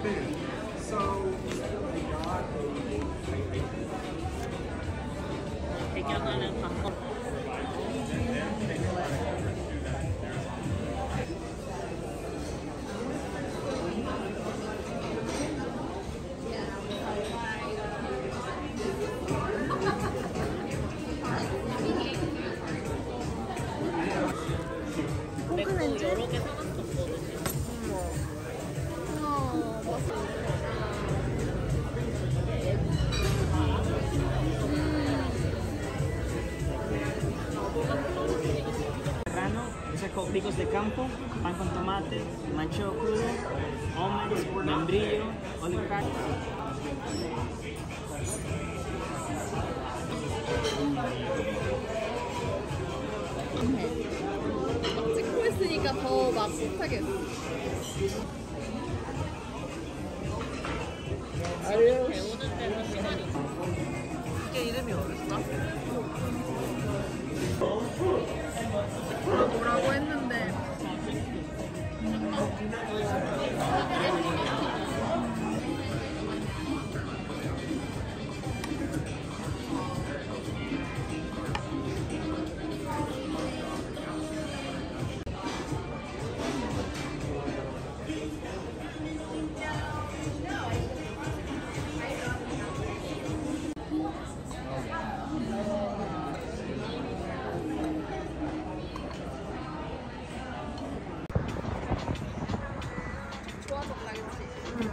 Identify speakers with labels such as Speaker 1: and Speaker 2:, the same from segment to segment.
Speaker 1: 배경을 바꿔.
Speaker 2: 콩크렌즈?
Speaker 1: 여러 개 사놨었거든요.
Speaker 3: Serrano, picos de campo, pan con tomate, manchego crudo, almonds, membrillo, olive crack.
Speaker 2: 찍고 있으니까 더 막 못하겠어.
Speaker 1: 배우는 데는 기다리고.
Speaker 2: 이게 이름이 뭐였어? 뭐라고 했는데 좋아졌다, 그치?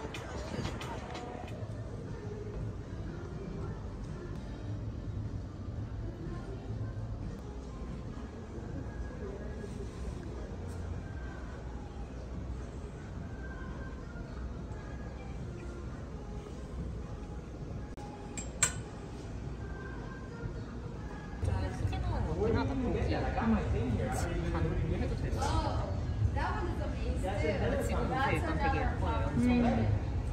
Speaker 1: 해도 될 것 같아. 지금 일단 되게 예뻐요.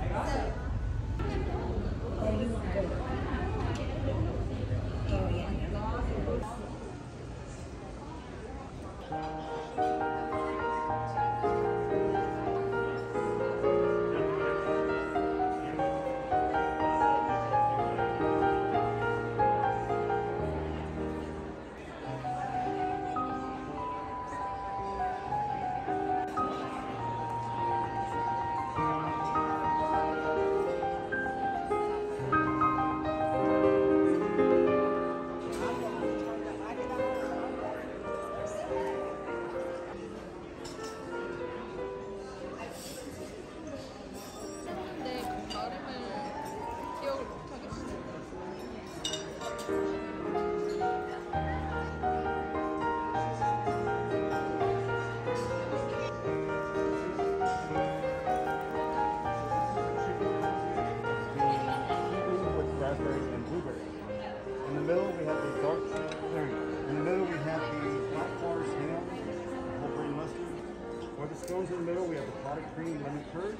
Speaker 2: 근데 그 발음을 기억을 못하겠어.
Speaker 4: With raspberry and blueberry. In the middle we have the dark cherry. In the middle we have the black forest ham, whole grain mustard. For the scones in the middle we have the clotted cream lemon curd.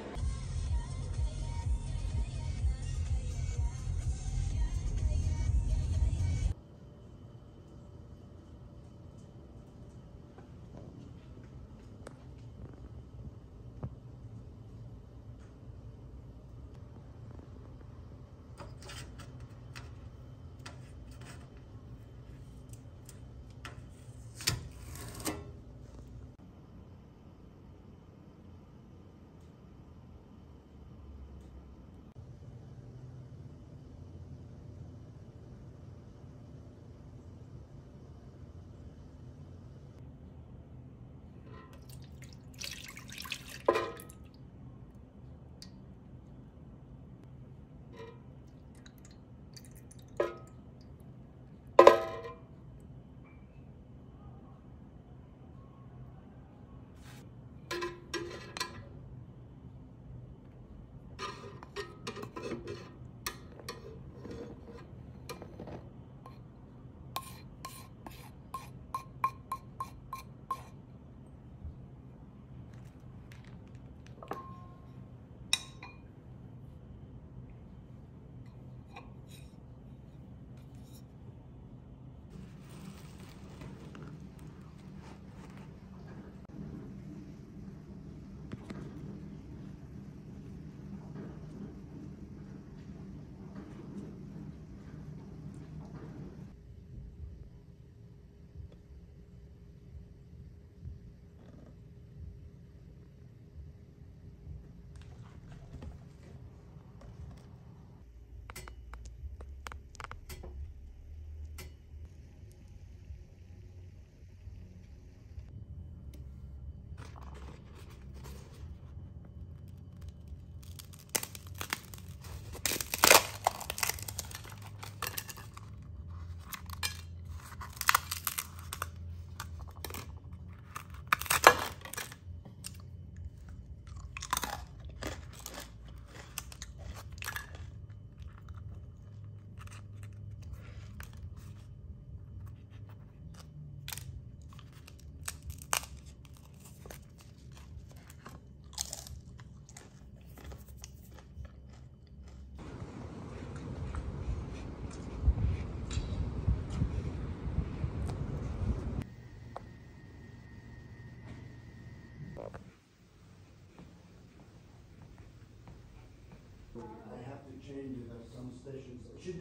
Speaker 4: changes at some stations. It should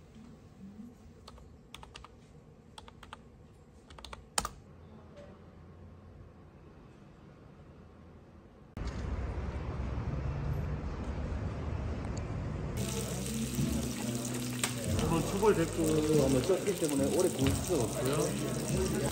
Speaker 5: 한번 초벌됐고 한번 썼기 때문에 오래 구울 수가 없고요.